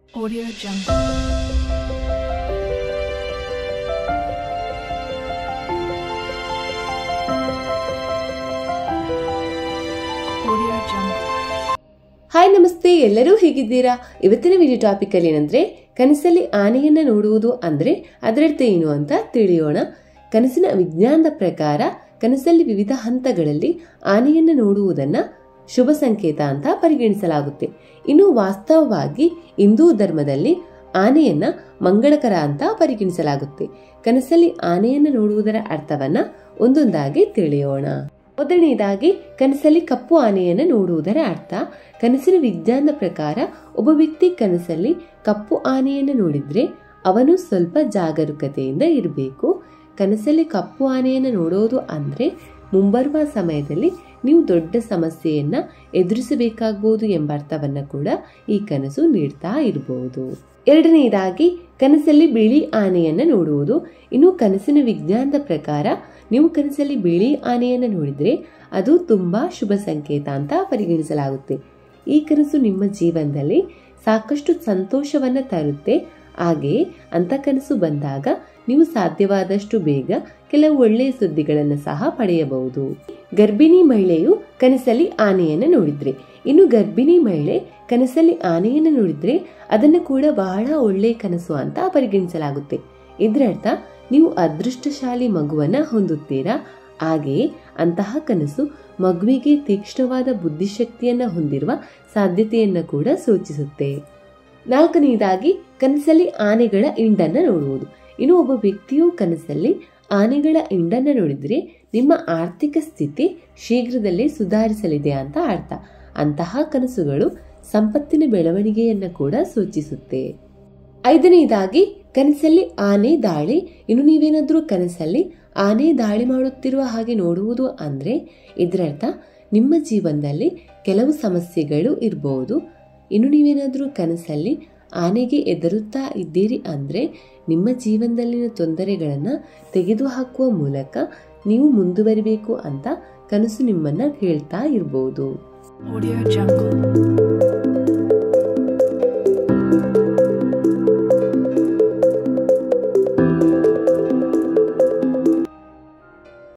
Audio Jungle. Hi ನಮಸ್ತೆ, ಎಲ್ಲರೂ ಹೇಗಿದ್ದೀರಾ? ಇವತ್ತಿನ ವಿಡಿಯೋ ಟಾಪಿಕ್ ಅಲ್ಲಿ ಏನಂದ್ರೆ ಕನಸಲ್ಲಿ ಆನೆಯನ್ನ ನೋಡುವುದು ಅಂದ್ರೆ ಅದರರ್ಥ ಏನು ಅಂತ ತಿಳಿಯೋಣ. ಕನಸಿನ ವಿಜ್ಞಾನದ ಪ್ರಕಾರ ಕನಸಲ್ಲಿ ವಿವಿಧ ಹಂತಗಳಲ್ಲಿ ಆನೆಯನ್ನ ನೋಡುವುದನ್ನ ಶುಭ ಸಂಕೇತ ಅಂತ ಪರಿಗಣಿಸಲಾಗುತ್ತೆ. ಇನ್ನು ವಾಸ್ತವವಾಗಿ ಹಿಂದೂ ಧರ್ಮದಲ್ಲಿ ಆನೆಯನ್ನ ಮಂಗಳಕರ ಅಂತ ಪರಿಗಣಿಸಲಾಗುತ್ತೆ. ಕನಸಲ್ಲಿ ಆನೆಯನ್ನ ನೋಡುವುದರ ಅರ್ಥವನ್ನ ಒಂದೊಂದಾಗಿ ತಿಳಿಯೋಣ. ಮೊದಲನೇದಾಗಿ ಕನಸಲ್ಲಿ ಕಪ್ಪು ಆನೆಯನ್ನು ನೋಡುವುದರ ಅರ್ಥ. ಕನಸಿನ ವಿಜ್ಞಾನದ ಪ್ರಕಾರ ಒಬ್ಬ ವ್ಯಕ್ತಿ ಕನಸಲ್ಲಿ ಕಪ್ಪು ಆನೆಯನ್ನು ನೋಡಿದ್ರೆ ಅವನು ಸ್ವಲ್ಪ ಜಾಗರೂಕತೆಯಿಂದ ಇರಬೇಕು. ಕನಸಲ್ಲಿ ಕಪ್ಪು ಆನೆಯನ್ನು ನೋಡೋದು ಅಂದ್ರೆ ಮುಂಬರುವ ಸಮಯದಲ್ಲಿ ನೀವು ದೊಡ್ಡ ಸಮಸ್ಯೆಯನ್ನ ಎದುರಿಸಬೇಕಾಗಬಹುದು ಎಂಬ ಅರ್ಥವನ್ನ ಕೂಡ ಈ ಕನಸು ನೀಡ್ತಾ ಇರಬಹುದು. ಎರಡನೆಯದಾಗಿ ಕನಸಲ್ಲಿ ಬಿಳಿ ಆನೆಯನ್ನ ನೋಡುವುದು. ಇನ್ನು ಕನಸಿನ ವಿಜ್ಞಾನದ ಪ್ರಕಾರ ನೀವು ಕನಸಲ್ಲಿ ಬಿಳಿ ಆನೆಯನ್ನ ನೋಡಿದ್ರೆ ಅದು ತುಂಬಾ ಶುಭ ಸಂಕೇತ ಅಂತ ಪರಿಗಣಿಸಲಾಗುತ್ತೆ. ಈ ಕನಸು ನಿಮ್ಮ ಜೀವನದಲ್ಲಿ ಸಾಕಷ್ಟು ಸಂತೋಷವನ್ನ ತರುತ್ತೆ. ಹಾಗೆಯೇ ಅಂತ ಕನಸು ಬಂದಾಗ ನೀವು ಸಾಧ್ಯವಾದಷ್ಟು ಬೇಗ ಕೆಲವು ಒಳ್ಳೆಯ ಸುದ್ದಿಗಳನ್ನು ಸಹ ಪಡೆಯಬಹುದು. ಗರ್ಭಿಣಿ ಮಹಿಳೆಯು ಕನಸಲ್ಲಿ ಆನೆಯನ್ನ ನೋಡಿದ್ರೆ, ಇನ್ನು ಗರ್ಭಿಣಿ ಮಹಿಳೆ ಕನಸಲ್ಲಿ ಆನೆಯನ್ನು ನೋಡಿದ್ರೆ ಅದನ್ನು ಕೂಡ ಬಹಳ ಒಳ್ಳೆಯ ಕನಸು ಅಂತ ಪರಿಗಣಿಸಲಾಗುತ್ತೆ. ಇದರರ್ಥ ನೀವು ಅದೃಷ್ಟಶಾಲಿ ಮಗುವನ್ನ ಹೊಂದುತ್ತೀರಾ. ಹಾಗೆಯೇ ಅಂತಹ ಕನಸು ಮಗುವಿಗೆ ತೀಕ್ಷ್ಣವಾದ ಬುದ್ಧಿಶಕ್ತಿಯನ್ನ ಹೊಂದಿರುವ ಸಾಧ್ಯತೆಯನ್ನ ಕೂಡ ಸೂಚಿಸುತ್ತೆ. ನಾಲ್ಕನೆಯದಾಗಿ ಕನಸಲ್ಲಿ ಆನೆಗಳ ಹಿಂಡನ್ನ ನೋಡುವುದು. ಇನ್ನು ಒಬ್ಬ ವ್ಯಕ್ತಿಯು ಕನಸಲ್ಲಿ ಆನೆಗಳ ಹಿಂಡನ್ನ ನೋಡಿದ್ರೆ ನಿಮ್ಮ ಆರ್ಥಿಕ ಸ್ಥಿತಿ ಶೀಘ್ರದಲ್ಲೇ ಸುಧಾರಿಸಲಿದೆ ಅಂತ ಅರ್ಥ. ಅಂತಹ ಕನಸುಗಳು ಸಂಪತ್ತಿನ ಬೆಳವಣಿಗೆಯನ್ನ ಕೂಡ ಸೂಚಿಸುತ್ತೆ. ಐದನೆಯದಾಗಿ ಕನಸಲ್ಲಿ ಆನೆ ದಾಳಿ. ಇನ್ನು ನೀವೇನಾದ್ರೂ ಕನಸಲ್ಲಿ ಆನೆ ದಾಳಿ ಮಾಡುತ್ತಿರುವ ಹಾಗೆ ನೋಡುವುದು ಅಂದ್ರೆ ಇದರರ್ಥ ನಿಮ್ಮ ಜೀವನದಲ್ಲಿ ಕೆಲವು ಸಮಸ್ಯೆಗಳು ಇರಬಹುದು. ಇನ್ನು ನೀವೇನಾದ್ರೂ ಕನಸಲ್ಲಿ ಆನೆಗೆ ಎದುರುತ್ತಾ ಇದ್ದೀರಿ ಅಂದ್ರೆ ನಿಮ್ಮ ಜೀವನದಲ್ಲಿನ ತೊಂದರೆಗಳನ್ನ ತೆಗೆದುಹಾಕುವ ಮೂಲಕ ನೀವು ಮುಂದುವರಿಬೇಕು ಅಂತ ಕನಸು ನಿಮ್ಮನ್ನ ಹೇಳ್ತಾ ಇರಬಹುದು. Audio Jungle.